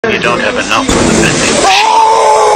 You don't have enough for the vending machine.